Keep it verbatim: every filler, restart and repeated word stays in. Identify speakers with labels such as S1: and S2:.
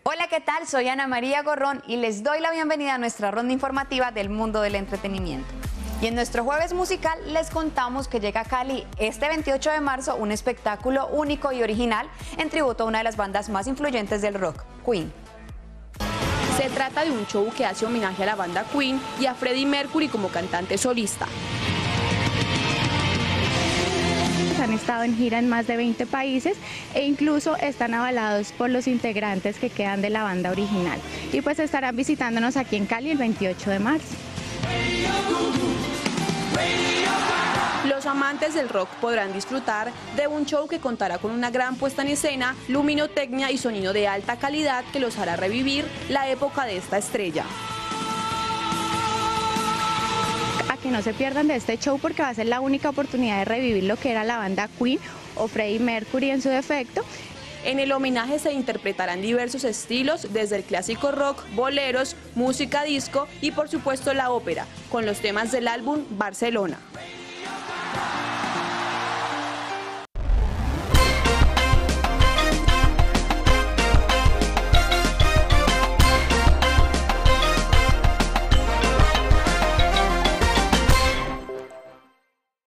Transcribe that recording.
S1: Hola, ¿qué tal? Soy Ana María Gorrón y les doy la bienvenida a nuestra ronda informativa del mundo del entretenimiento. Y en nuestro jueves musical les contamos que llega a Cali este veintiocho de marzo un espectáculo único y original en tributo a una de las bandas más influyentes del rock, Queen.
S2: Se trata de un show que hace homenaje a la banda Queen y a Freddie Mercury como cantante solista.
S3: Han estado en gira en más de veinte países e incluso están avalados por los integrantes que quedan de la banda original. Y pues estarán visitándonos aquí en Cali el veintiocho de marzo.
S2: Los amantes del rock podrán disfrutar de un show que contará con una gran puesta en escena, luminotecnia y sonido de alta calidad que los hará revivir la época de esta estrella.
S3: A que no se pierdan de este show porque va a ser la única oportunidad de revivir lo que era la banda Queen o Freddie Mercury en su defecto.
S2: En el homenaje se interpretarán diversos estilos, desde el clásico rock, boleros, música disco y por supuesto la ópera, con los temas del álbum Barcelona.